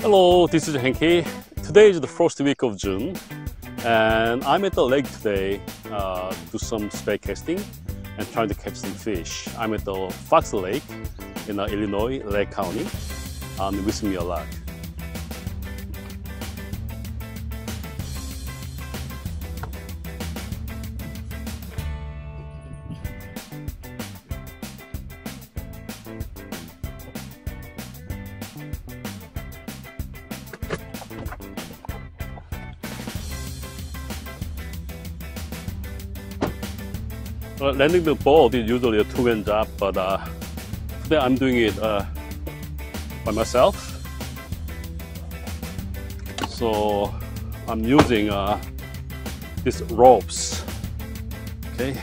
Hello, this is Henki. Today is the first week of June and I'm at the lake today do some spey casting and trying to catch some fish. I'm at the Fox Lake in Illinois, Lake County. Wish me a luck. Landing the boat is usually a two-man job, but today I'm doing it by myself. So I'm using these ropes. Okay.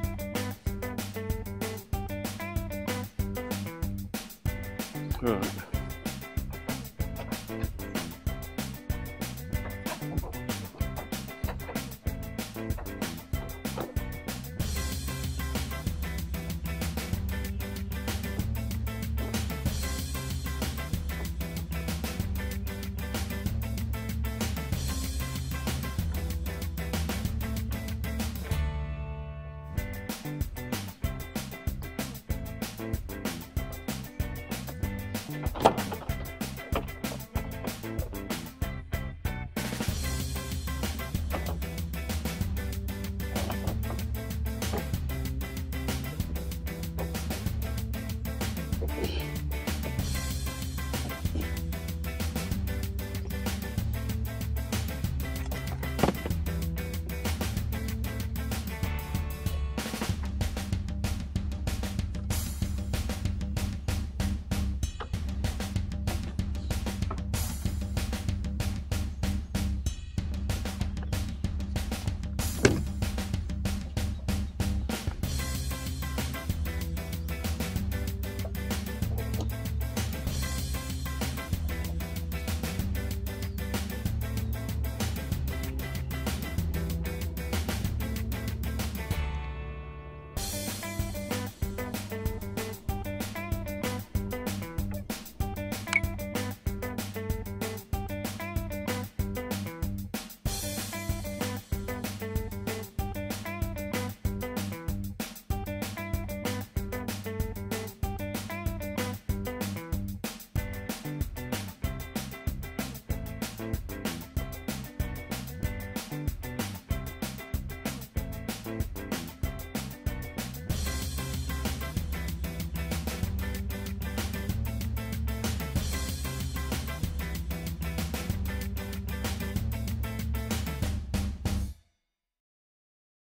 Good.